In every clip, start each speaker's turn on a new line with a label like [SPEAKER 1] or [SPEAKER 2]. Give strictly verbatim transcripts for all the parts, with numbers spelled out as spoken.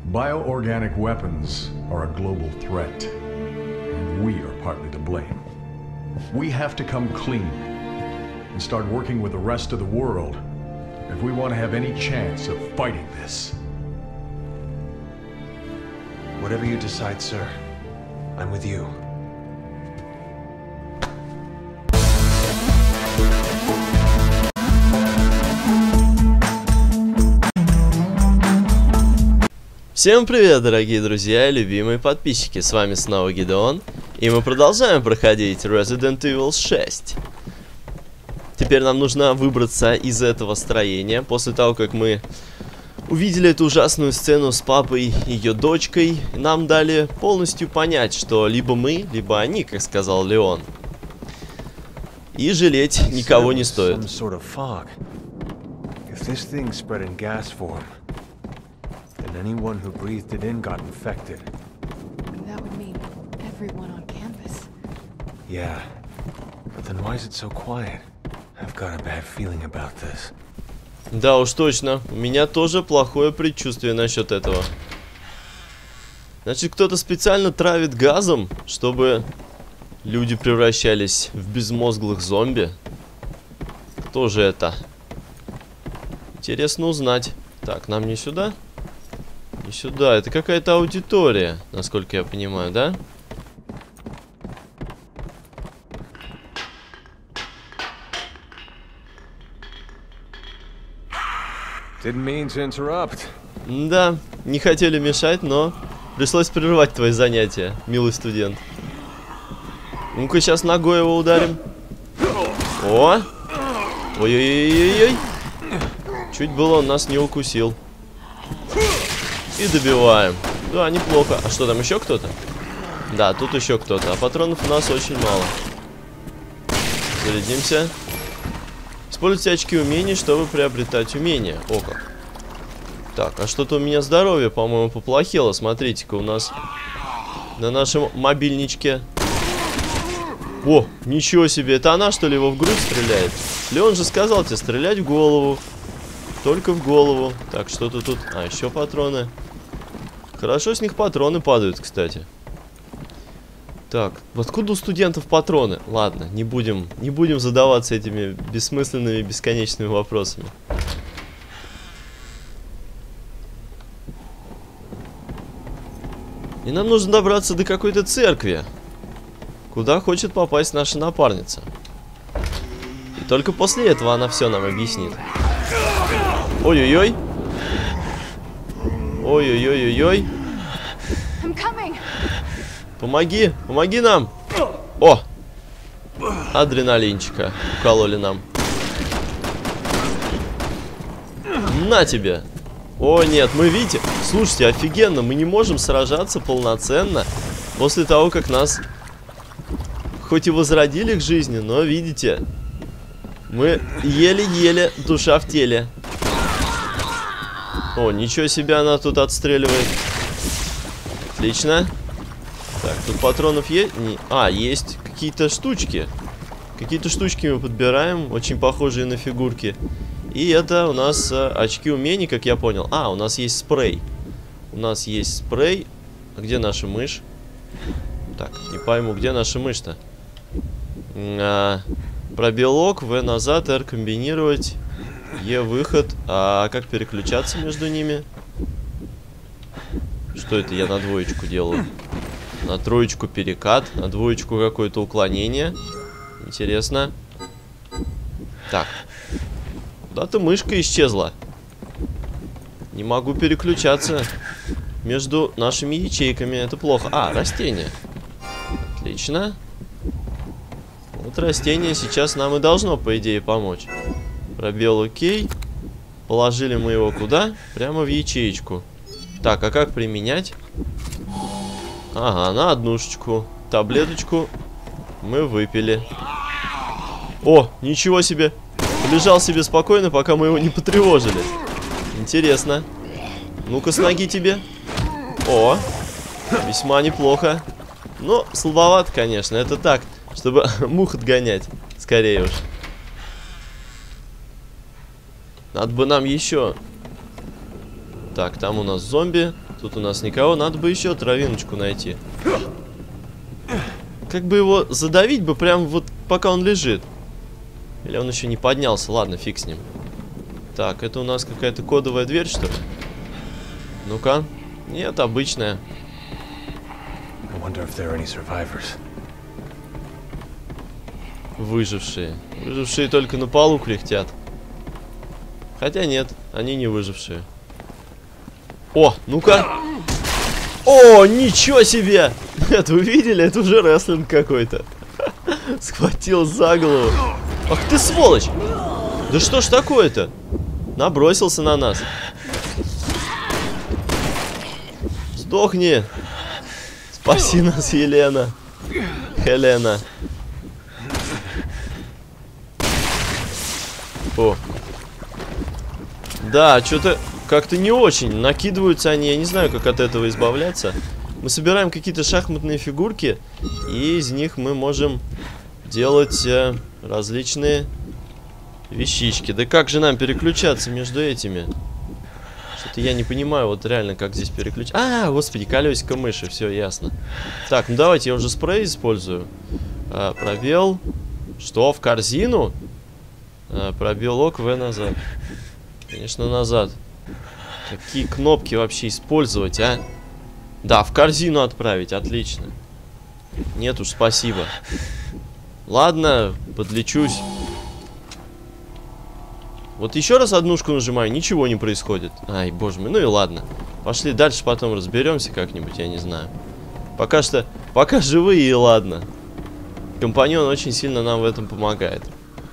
[SPEAKER 1] Bioorganic weapons are a global threat, and we are partly to blame. We have to come clean and start working with the rest of the world if we want to have any chance of fighting this.
[SPEAKER 2] Whatever you decide, sir, I'm with you.
[SPEAKER 3] Всем привет, дорогие друзья и любимые подписчики, с вами снова Гидеон, и мы продолжаем проходить Resident Evil шесть. Теперь нам нужно выбраться из этого строения, после того, как мы увидели эту ужасную сцену с папой и ее дочкой, нам дали полностью понять, что либо мы, либо они, как сказал Леон. И жалеть никого не стоит.
[SPEAKER 2] Anyone who breathed it in got infected.
[SPEAKER 4] That would mean everyone on campus.
[SPEAKER 2] Yeah, but then why is it so quiet? I've got a bad feeling about this.
[SPEAKER 3] Да уж точно, у меня тоже плохое предчувствие насчет этого. Значит, кто-то специально травит газом, чтобы люди превращались в безмозглых зомби. Кто же это? Интересно узнать. Так, нам не сюда? Не сюда. Это какая-то аудитория, насколько я понимаю, да?
[SPEAKER 2] Didn't mean to interrupt.
[SPEAKER 3] Да, не хотели мешать, но пришлось прервать твои занятия, милый студент. Ну-ка, сейчас ногой его ударим. О! Ой-ой-ой-ой-ой! Чуть было он нас не укусил. И добиваем. Да, неплохо. А что, там еще кто-то? Да, тут еще кто-то. А патронов у нас очень мало. Зарядимся. Используйте очки умений, чтобы приобретать умения. О как. Так, а что-то у меня здоровье, по-моему, поплохело. Смотрите-ка, у нас на нашем мобильничке. О, ничего себе. Это она, что ли, его в грудь стреляет? Леон же сказал тебе стрелять в голову. Только в голову. Так, что-то тут... А, еще патроны. Хорошо с них патроны падают, кстати. Так, откуда у студентов патроны? Ладно, не будем, не будем задаваться этими бессмысленными, бесконечными вопросами. И нам нужно добраться до какой-то церкви, куда хочет попасть наша напарница. И только после этого она все нам объяснит. Ой-ой-ой. Ой-ой-ой-ой-ой. Помоги, помоги нам. О! Адреналинчика укололи нам. На тебе. О, нет, мы, видите, слушайте, офигенно, мы не можем сражаться полноценно после того, как нас хоть и возродили к жизни, но, видите, мы еле-еле душа в теле. О, ничего себе, она тут отстреливает. Отлично. Так, тут патронов есть? Не... А, есть какие-то штучки. Какие-то штучки мы подбираем, очень похожие на фигурки. И это у нас а, очки умений, как я понял. А, у нас есть спрей. У нас есть спрей. А где наша мышь? Так, не пойму, где наша мышь-то? А, пробел ок, В назад, Р комбинировать. Е выход. А как переключаться между ними? Что это я на двоечку делаю? На троечку перекат, на двоечку какое-то уклонение. Интересно. Так. Куда-то мышка исчезла. Не могу переключаться между нашими ячейками. Это плохо. А, растение. Отлично. Вот растение сейчас нам и должно, по идее, помочь. Пробел окей. Положили мы его куда? Прямо в ячеечку. Так, а как применять? Ага, на однушечку. Таблеточку мы выпили. О, ничего себе. Лежал себе спокойно, пока мы его не потревожили. Интересно. Ну-ка, с ноги тебе. О, весьма неплохо. Но слабовато, конечно. Это так, чтобы мух отгонять. Скорее уж. Надо бы нам еще. Так, там у нас зомби. Тут у нас никого. Надо бы еще травиночку найти. Как бы его задавить бы прям вот пока он лежит. Или он еще не поднялся. Ладно, фиг с ним. Так, это у нас какая-то кодовая дверь, что ли? Ну-ка. Нет, обычная. Выжившие. Выжившие только на полу кряхтят. Хотя нет, они не выжившие. О, ну-ка. О, ничего себе! Это вы видели? Это уже рестлинг какой-то. Схватил за голову. Ах ты сволочь! Да что ж такое-то? Набросился на нас. Сдохни. Спаси нас, Елена. Хелена. О. Да, что-то как-то не очень. Накидываются они. Я не знаю, как от этого избавляться. Мы собираем какие-то шахматные фигурки. И из них мы можем делать э, различные вещички. Да как же нам переключаться между этими? Что-то я не понимаю, вот реально, как здесь переключать. А, господи, колесико мыши, все ясно. Так, ну давайте я уже спрей использую. А, пробел. Что, в корзину? А, пробел ок, В назад. Конечно, назад. Какие кнопки вообще использовать, а? Да, в корзину отправить, отлично. Нет уж, спасибо. Ладно, подлечусь. Вот еще раз однушку нажимаю, ничего не происходит. Ай, боже мой, ну и ладно. Пошли дальше, потом разберемся как-нибудь, я не знаю. Пока что, пока живые, и ладно. Компаньон очень сильно нам в этом помогает.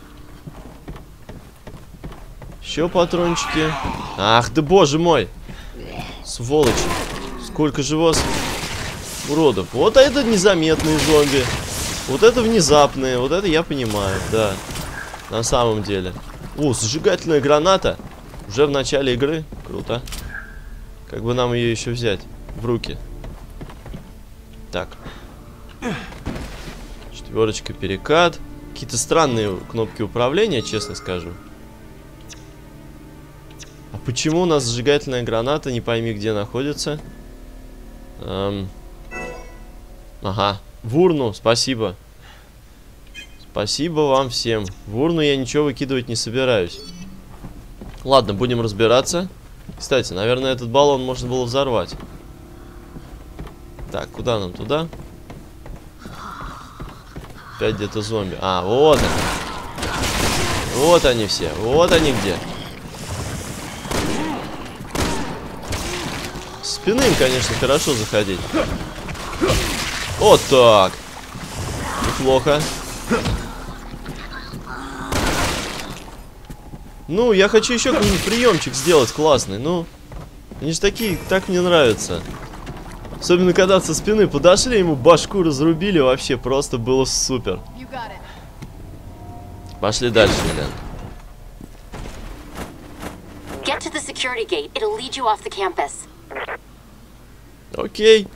[SPEAKER 3] Еще патрончики. Ах ты, боже мой. Сволочи. Сколько же вас уродов. Вот это незаметные зомби. Вот это внезапные. Вот это я понимаю, да. На самом деле. О, зажигательная граната. Уже в начале игры. Круто. Как бы нам ее еще взять в руки. Так. Четверочка, перекат. Какие-то странные кнопки управления, честно скажу. А почему у нас зажигательная граната? Не пойми, где находится. Эм. Ага. В урну, спасибо. Спасибо вам всем. В урну я ничего выкидывать не собираюсь. Ладно, будем разбираться. Кстати, наверное, этот баллон можно было взорвать. Так, куда нам? Туда? Опять где-то зомби. А, вот они. Вот они все. Вот они где. С спины им, конечно, хорошо заходить. Вот так. Неплохо. Ну, я хочу еще какой-нибудь приемчик сделать классный. Ну, они же такие, так мне нравятся. Особенно, когда со спины подошли, ему башку разрубили. Вообще, просто было супер. Пошли дальше, Елена.
[SPEAKER 5] Get to the security gate. It'll lead you off the campus.
[SPEAKER 3] Окей.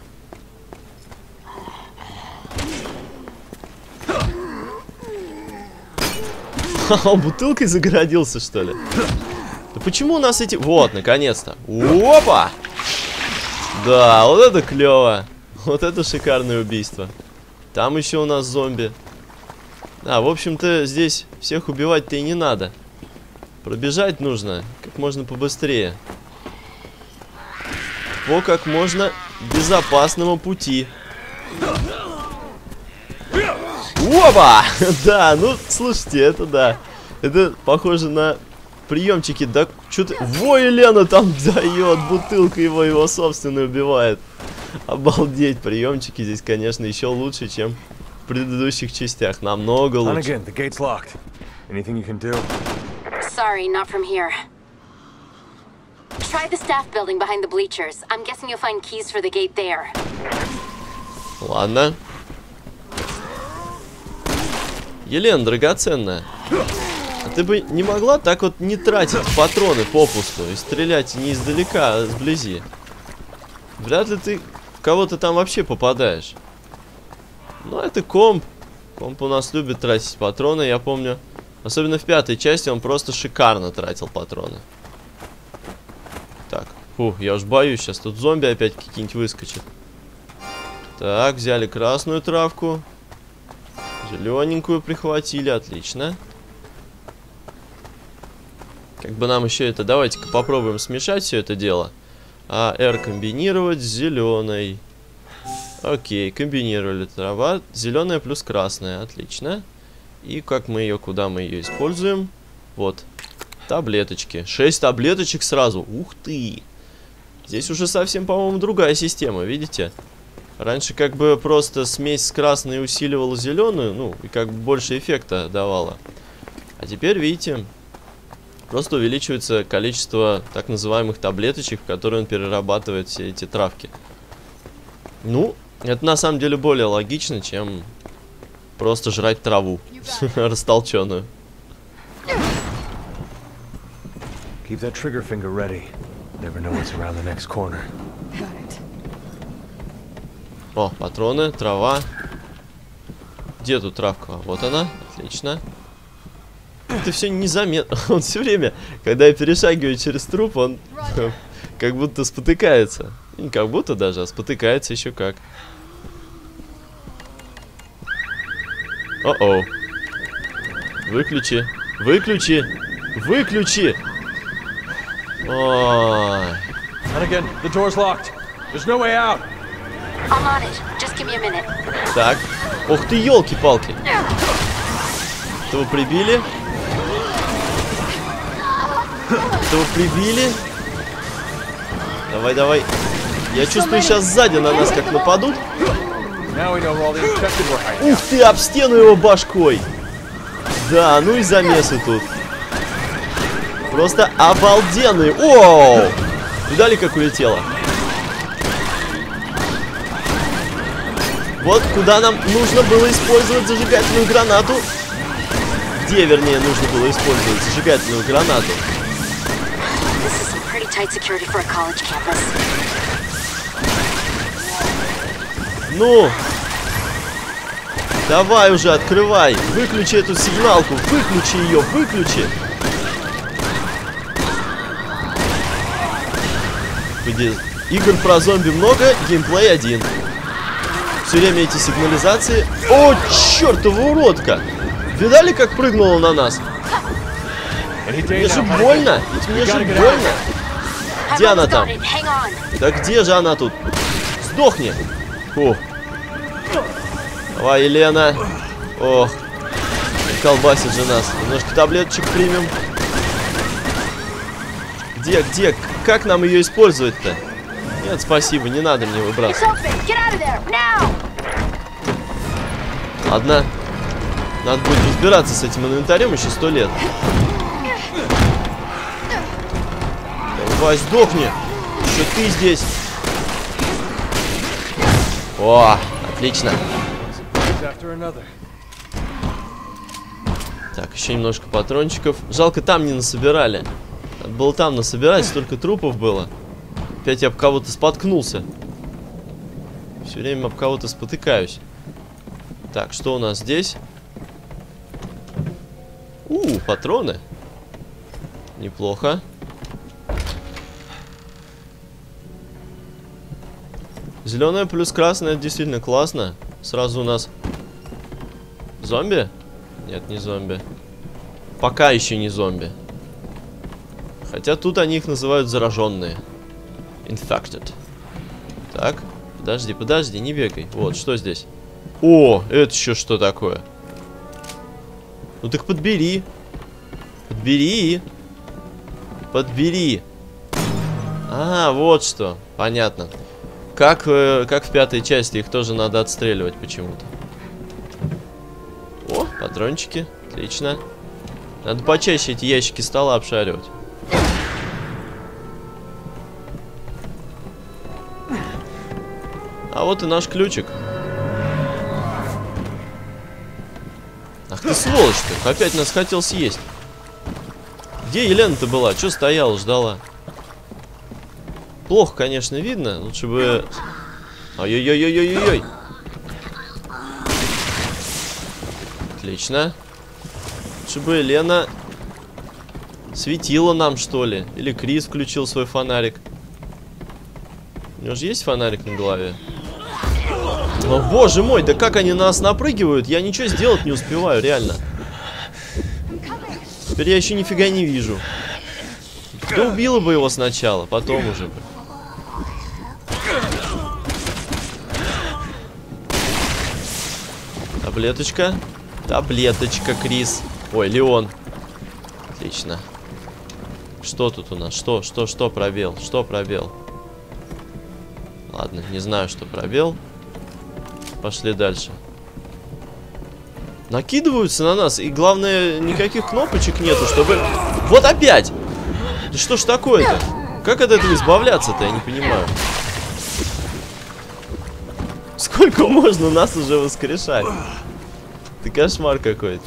[SPEAKER 3] Он бутылкой загородился, что ли? Да почему у нас эти... Вот, наконец-то. Опа! Да, вот это клево. Вот это шикарное убийство. Там еще у нас зомби. А, в общем-то, здесь всех убивать-то и не надо. Пробежать нужно как можно побыстрее. По как можно безопасному пути. Опа! Да, ну, слушайте, это да. Это похоже на приемчики. Да, что-то... Во, Елена там дает. Бутылка его, его собственно убивает. Обалдеть, приемчики здесь, конечно, еще лучше, чем в предыдущих частях. Намного лучше.
[SPEAKER 5] Sorry, not from here. Try the staff building behind the bleachers. I'm guessing you'll find keys for the gate there.
[SPEAKER 3] Ладно. Елена, драгоценная, а ты бы не могла так вот не тратить патроны попусту и стрелять не издалека, а сблизи? Вряд ли ты в кого-то там вообще попадаешь. Ну, это комп. Комп у нас любит тратить патроны, я помню. Особенно в пятой части он просто шикарно тратил патроны. Так, Фух, я уж боюсь, сейчас тут зомби опять какие-нибудь выскочат. Так, взяли красную травку. Зелененькую прихватили, отлично. Как бы нам еще это... Давайте-ка попробуем смешать все это дело. А R комбинировать с зеленой. Окей, комбинировали. Трава зеленая плюс красная, отлично. И как мы ее, куда мы ее используем? Вот, таблеточки. Шесть таблеточек сразу. Ух ты! Здесь уже совсем, по-моему, другая система, видите? Раньше как бы просто смесь с красной усиливала зеленую, ну, и как бы больше эффекта давала. А теперь, видите, просто увеличивается количество так называемых таблеточек, в которые он перерабатывает все эти травки. Ну, это на самом деле более логично, чем просто жрать траву растолченую.
[SPEAKER 2] Keep that trigger finger ready. Never know what's around the next corner.
[SPEAKER 4] Got it.
[SPEAKER 3] О, патроны, трава. Где тут травка? Вот она, отлично. Это все незаметно. Он все время, когда я перешагиваю через труп, он как будто спотыкается. Не как будто даже, а спотыкается еще как. О-оу. Выключи. Выключи. Выключи. Ой.
[SPEAKER 2] Hunnigan, the door's locked. There's no way out.
[SPEAKER 5] I'm on it. Just give me a minute.
[SPEAKER 3] Так. Ух ты, елки-палки. Этого прибили. Этого прибили. Давай, давай. Я чувствую, сейчас сзади на нас как нападут. Ух ты, об стену его башкой. Да, ну и замесы тут. Просто обалденные. Оу! Видали, как улетело? Вот куда нам нужно было использовать зажигательную гранату. Где, вернее, нужно было использовать зажигательную гранату? Ну, давай уже, открывай. Выключи эту сигналку. Выключи ее, выключи. Где? Игр про зомби много, геймплей один. Все время эти сигнализации. О, чертова уродка! Видали, как прыгнула на нас? Мне же больно! Ведь мне же больно! Где она там? Да где же она тут? Сдохни! Фу. Давай, Елена. Ох. Колбасит же нас. Немножко таблеточек примем. Где, где? Как нам ее использовать-то? Нет, спасибо, не надо мне выбрасывать. Ладно. Надо будет разбираться с этим инвентарем еще сто лет. Давай, сдохни. Еще ты здесь. О, отлично. Так, еще немножко патрончиков. Жалко, там не насобирали. Надо было там насобирать, столько трупов было. Опять я об кого-то споткнулся. Все время об кого-то спотыкаюсь. Так, что у нас здесь? У, патроны. Неплохо. Зеленая плюс красная, это действительно классно. Сразу у нас зомби? Нет, не зомби. Пока еще не зомби. Хотя тут они их называют зараженные. Infected. Так, подожди, подожди, не бегай. Вот, что здесь? О, это еще что такое? Ну так подбери. Подбери. Подбери. А, вот что. Понятно. Как, э, как в пятой части, их тоже надо отстреливать почему-то. О, патрончики. Отлично. Надо почаще эти ящики стола обшаривать. А вот и наш ключик. Ах ты сволочь-то, опять нас хотел съесть. Где Елена-то была? Че стояла, ждала? Плохо, конечно, видно. Лучше бы... Ой-ой-ой-ой-ой-ой. Отлично. Лучше бы Елена светила нам, что ли. Или Крис включил свой фонарик. У него же есть фонарик на голове? О, боже мой, да как они на нас напрыгивают? Я ничего сделать не успеваю, реально. Теперь я еще нифига не вижу. Да убила бы его сначала, потом уже бы. Таблеточка. Таблеточка, Крис. Ой, Леон. Отлично. Что тут у нас? Что, что, что пробел? Что пробел? Ладно, не знаю, что пробел. Пошли дальше. Накидываются на нас. И главное, никаких кнопочек нету, чтобы... Вот опять! Да что ж такое-то? Как от этого избавляться-то? Я не понимаю. Сколько можно нас уже воскрешать? Это кошмар какой-то.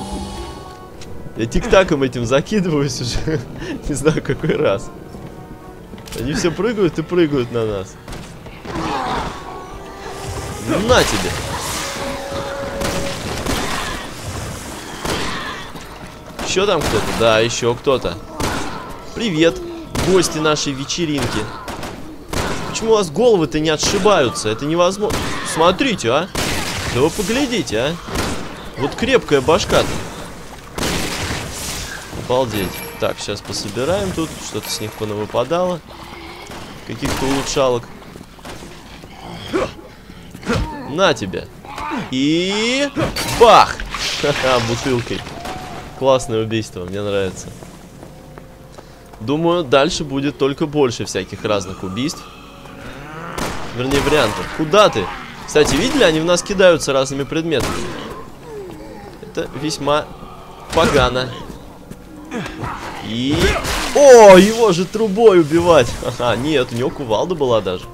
[SPEAKER 3] Я тик-таком этим закидываюсь уже. Не знаю, какой раз. Они все прыгают и прыгают на нас. На тебе. Еще там кто-то? Да, еще кто-то. Привет, гости нашей вечеринки. Почему у вас головы-то не отшибаются? Это невозможно. Смотрите, а. Да вы поглядите, а. Вот крепкая башка-то. Обалдеть. Так, сейчас пособираем тут. Что-то с них понавыпадало. Каких-то улучшалок. На тебе. И... Бах! Ха-ха, бутылкой. Классное убийство, мне нравится. Думаю, дальше будет только больше всяких разных убийств. Вернее, вариантов. Куда ты? Кстати, видели, они в нас кидаются разными предметами. Это весьма погано. И... О, его же трубой убивать. Ага, нет, у него кувалда была даже.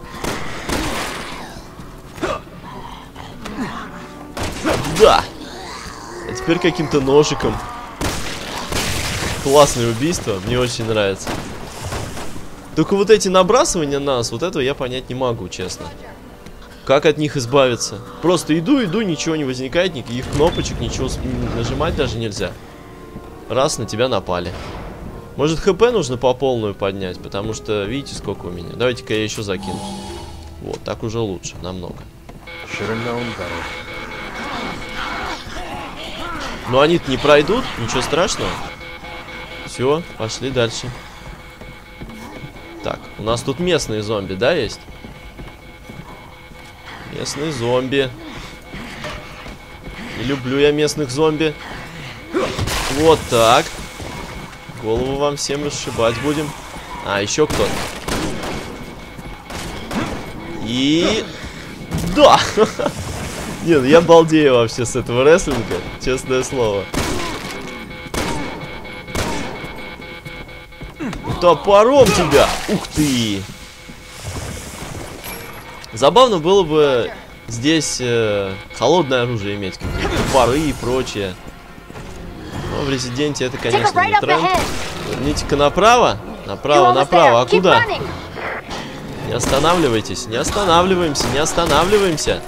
[SPEAKER 3] Да. А теперь каким-то ножиком. Классное убийство, мне очень нравится. Только вот эти набрасывания на нас, вот этого я понять не могу, честно. Как от них избавиться? Просто иду, иду, ничего не возникает, никаких кнопочек, ничего нажимать даже нельзя. Раз, на тебя напали. Может, хп нужно по полную поднять, потому что, видите, сколько у меня. Давайте-ка я еще закину. Вот, так уже лучше, намного. Но они-то не пройдут, ничего страшного. Все, пошли дальше. Так, у нас тут местные зомби, да, есть? Местные зомби. Не люблю я местных зомби. Вот так. Голову вам всем расшибать будем. А, еще кто-то. И... Да! Нет, я балдею вообще с этого рестлинга. Честное слово. Топором тебя! Ух ты! Забавно было бы здесь э, холодное оружие иметь, какие-то топоры и прочее. Но в Резиденте это, конечно, не тренд. Верните-ка направо. Направо, направо. А куда? Не останавливайтесь. Не останавливаемся, не останавливаемся.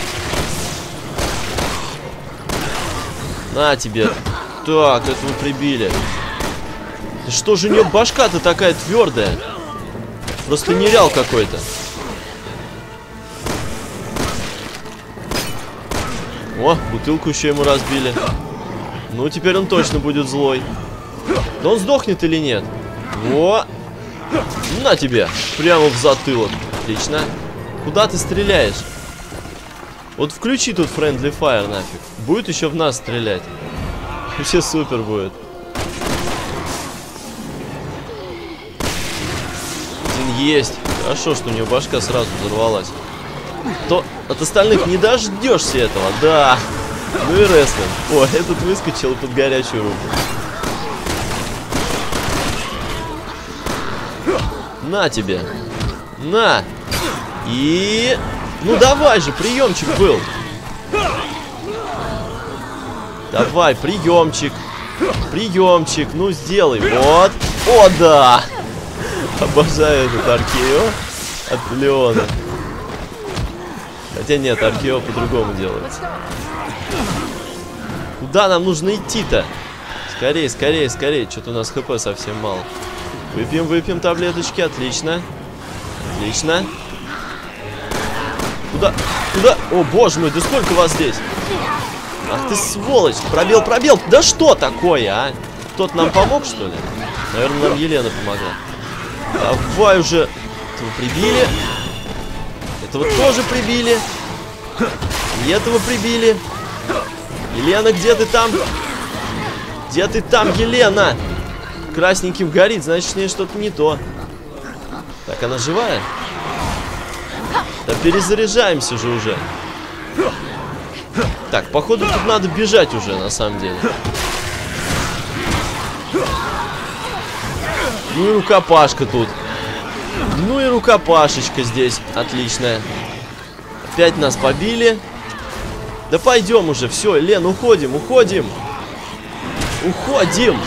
[SPEAKER 3] На тебе. Так, этого прибили. Да что же у нее башка-то такая твердая? Просто нереал какой-то. О, бутылку еще ему разбили. Ну, теперь он точно будет злой. Да он сдохнет или нет? Во! На тебе! Прямо в затылок. Отлично. Куда ты стреляешь? Вот включи тут Friendly Fire нафиг. Будет еще в нас стрелять. Вообще супер будет. Один есть. Хорошо, что у него башка сразу взорвалась. То от остальных не дождешься этого. Да. Ну и рестлинг. О, этот выскочил под горячую руку. На тебе. На. И... Ну давай же, приемчик был. Давай, приемчик. Приемчик, ну сделай. Вот. О, да. Обожаю этот Аркео от Леона. Хотя нет, Аркео по-другому делается. Куда нам нужно идти-то? Скорее, скорее, скорее. Что-то у нас хп совсем мало. Выпьем, выпьем таблеточки. Отлично. Отлично. Куда? Куда? О, боже мой, да сколько вас здесь? Ах ты сволочь! Пробел, пробел! Да что такое, а? Тот нам помог, что ли? Наверное, нам Елена помогла. Давай уже. Этого прибили. Этого тоже прибили. И этого прибили. Елена, где ты там? Где ты там, Елена? Красненьким горит, значит, с ней что-то не то. Так, она живая? Да перезаряжаемся же уже. Так, походу тут надо бежать уже, на самом деле. Ну и рукопашка тут. Ну и рукопашечка здесь. Отличная. Опять нас побили. Да пойдем уже. Все, Лен, уходим, уходим. Уходим.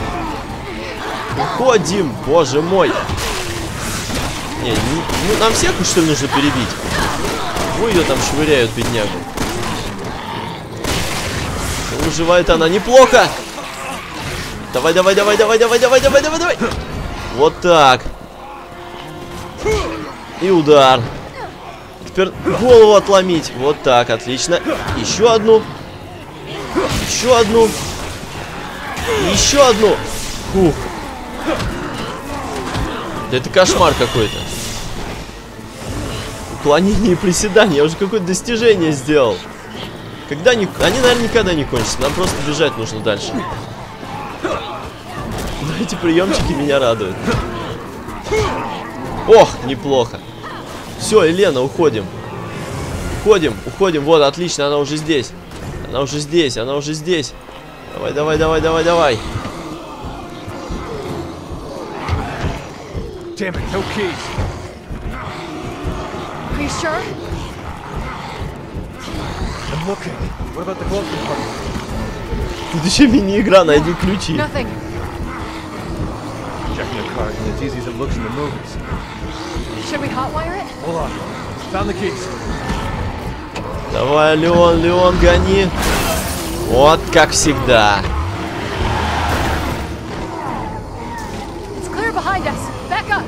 [SPEAKER 3] Уходим. Боже мой. Не, не, ну, нам всех, что ли, нужно перебить? Ой, ее там швыряют, беднягу. Выживает она неплохо. Давай, давай, давай, давай, давай, давай, давай, давай, давай. Вот так. И удар. Теперь голову отломить. Вот так, отлично. Еще одну. Еще одну. Еще одну. Фух. Да это кошмар какой-то. Уклонение и приседание. Я уже какое-то достижение сделал. Когда они... Они, наверное, никогда не кончатся. Нам просто бежать нужно дальше. Но эти приемчики меня радуют. Ох, неплохо. Все, Елена, уходим. Уходим, уходим. Вот, отлично, она уже здесь. Она уже здесь, она уже здесь. Давай, давай, давай, давай, давай.
[SPEAKER 2] Damn it, no keys.
[SPEAKER 4] Are you sure?
[SPEAKER 2] I'm looking. What about the glove compartment?
[SPEAKER 3] Тут еще мини-игра, найди ключи.
[SPEAKER 4] Nothing.
[SPEAKER 2] Checking the card, and it's easy as it looks in the movies.
[SPEAKER 4] Should we hotwire it?
[SPEAKER 2] Hold on. Found the keys.
[SPEAKER 3] Давай, Леон, Леон, гони. Вот как всегда.
[SPEAKER 4] It's clear behind us. Back up.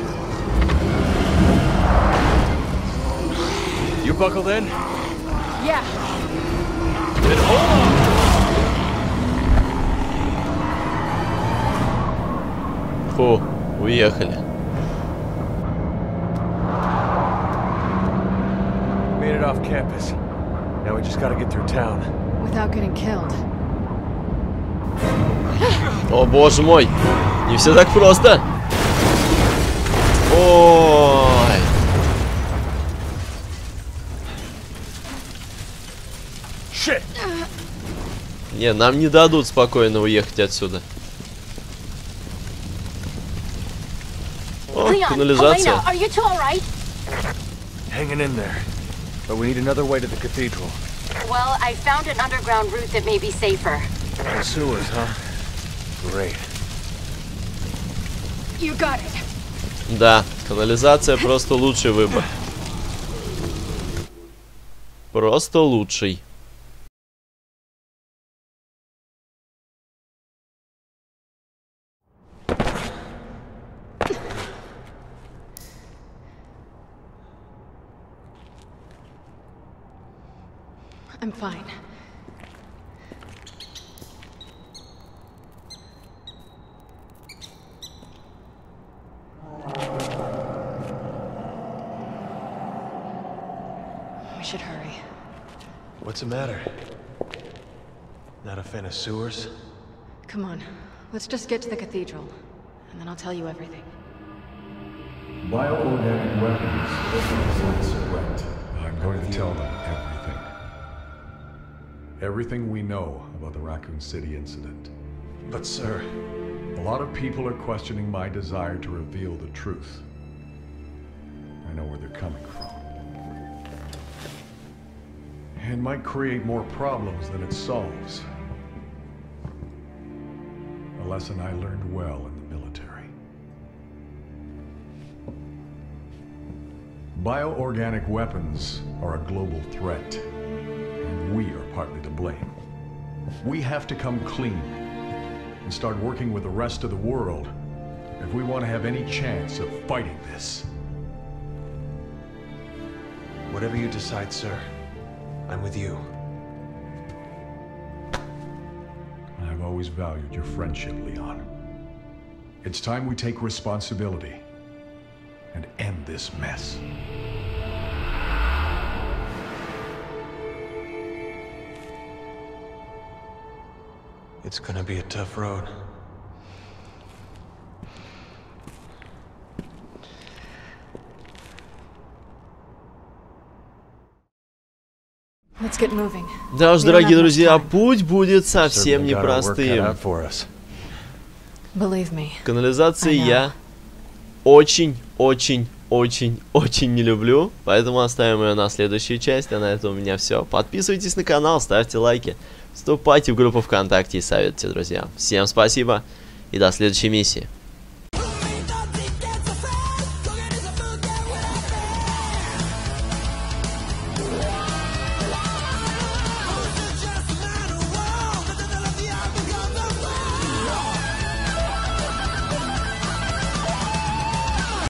[SPEAKER 2] You buckled in?
[SPEAKER 4] Yeah.
[SPEAKER 2] Then hold on.
[SPEAKER 3] Фу, уехали.
[SPEAKER 2] Made it off campus. Now we just gotta get through town.
[SPEAKER 4] Without getting killed.
[SPEAKER 3] О, боже мой. Не все так просто. Ой.
[SPEAKER 2] Shit!
[SPEAKER 3] Не, нам не дадут спокойно уехать отсюда. О,
[SPEAKER 5] Leon,
[SPEAKER 3] канализация.
[SPEAKER 5] Elena, are you two all right?
[SPEAKER 2] Hanging in there. But we need another way to the cathedral.
[SPEAKER 5] Well, I found an underground route that may be safer.
[SPEAKER 2] The sewers, huh? Great.
[SPEAKER 4] You got it.
[SPEAKER 3] Да, канализация просто лучший выбор. Просто лучший.
[SPEAKER 4] I'm fine. We should hurry.
[SPEAKER 2] What's the matter? Not a fan of sewers?
[SPEAKER 4] Come on. Let's just get to the cathedral, and then I'll tell you everything.
[SPEAKER 1] Bioorganic weapons is a threat. I'm going to tell them everything. Everything we know about the Raccoon City incident.
[SPEAKER 2] But sir...
[SPEAKER 1] A lot of people are questioning my desire to reveal the truth. I know where they're coming from. It might create more problems than it solves. A lesson I learned well in the military. Bioorganic weapons are a global threat, and we are partly to blame. We have to come clean and start working with the rest of the world if we want to have any chance of fighting this.
[SPEAKER 2] Whatever you decide, sir, I'm with you.
[SPEAKER 1] I've always valued your friendship, Leon. It's time we take responsibility and end this mess.
[SPEAKER 2] It's gonna be a tough road.
[SPEAKER 4] Let's get moving.
[SPEAKER 3] Да уж,
[SPEAKER 4] We don't
[SPEAKER 3] дорогие
[SPEAKER 4] have much
[SPEAKER 3] друзья,
[SPEAKER 4] time.
[SPEAKER 3] путь будет совсем
[SPEAKER 2] Certainly got our work cut
[SPEAKER 3] непростым.
[SPEAKER 2] out for us.
[SPEAKER 4] Believe me.
[SPEAKER 3] Канализации
[SPEAKER 4] I know.
[SPEAKER 3] я очень, очень, очень, очень не люблю, поэтому оставим ее на следующую часть, а на этом у меня все. Подписывайтесь на канал, ставьте лайки, вступайте в группу ВКонтакте и советуйте друзьям. Всем спасибо и до следующей миссии.